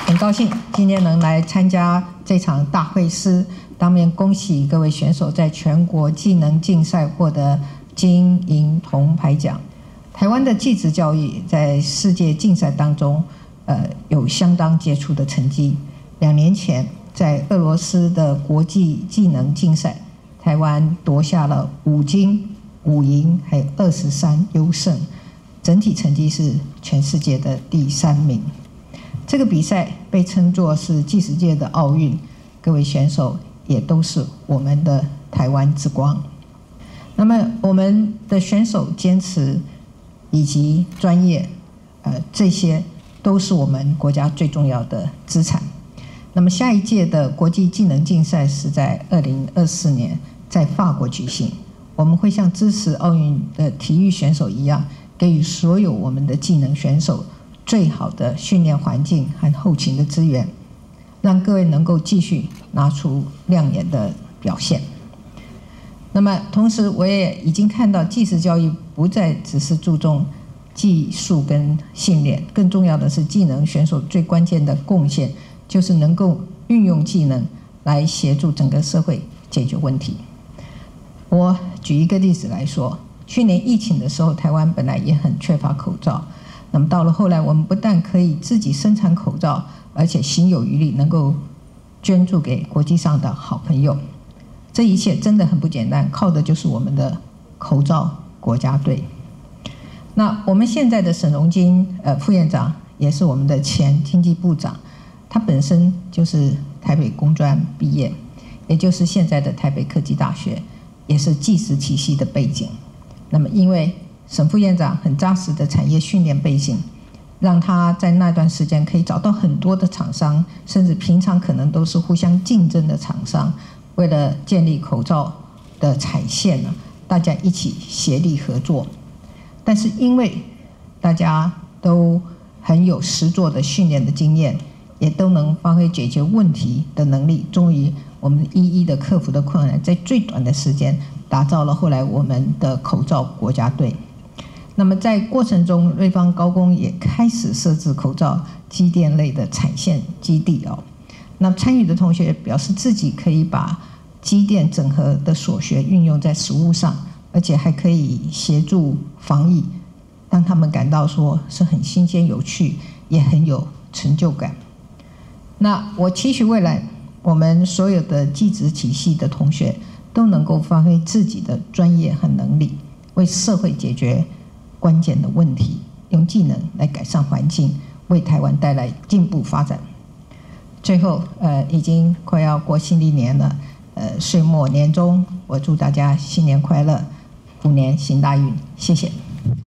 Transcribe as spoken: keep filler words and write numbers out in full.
很高兴今天能来参加这场大会师，当面恭喜各位选手在全国技能竞赛获得金银铜牌奖。台湾的技职教育在世界竞赛当中，呃，有相当杰出的成绩。两年前，在俄罗斯的国际技能竞赛，台湾夺下了五金、五银，还有二十三优胜，整体成绩是全世界的第三名。这个比赛被称作是技职界的奥运，各位选手也都是我们的台湾之光。那么我们的选手坚持以及专业，呃，这些都是我们国家最重要的资产。那么下一届的国际技能竞赛是在二零二四年在法国举行，我们会像支持奥运的体育选手一样，给予所有我们的技能选手最好的训练环境和后勤的资源，让各位能够继续拿出亮眼的表现。那么同时我也已经看到技职教育不再只是注重技术跟训练，更重要的是技能选手最关键的贡献就是能够运用技能来协助整个社会解决问题。我举一个例子来说，去年疫情的时候，台湾本来也很缺乏口罩，那么到了后来，我们不但可以自己生产口罩，而且行有余力，能够捐助给国际上的好朋友。这一切真的很不简单，靠的就是我们的口罩国家队。那我们现在的沈荣金呃副院长也是我们的前经济部长，他本身就是台北工专毕业，也就是现在的台北科技大学，也是技职体系的背景。那么因为沈副院长很扎实的产业训练背景，让他在那段时间可以找到很多的厂商，甚至平常可能都是互相竞争的厂商，为了建立口罩的产线呢，大家一起协力合作。但是因为大家都很有实作的训练的经验，也都能发挥解决问题的能力，终于我们一一的克服的困难，在最短的时间打造了后来我们的口罩国家队。那么在过程中，瑞芳高工也开始设置口罩机电类的产线基地哦。那参与的同学表示自己可以把机电整合的所学运用在实务上，而且还可以协助防疫，让他们感到说是很新鲜有趣，也很有成就感。那我期许未来我们所有的技职体系的同学都能够发挥自己的专业和能力，为社会解决关键的问题，用技能来改善环境，为台湾带来进步发展。最后，呃，已经快要过新历年了，呃，岁末年终，我祝大家新年快乐，虎年行大运，谢谢。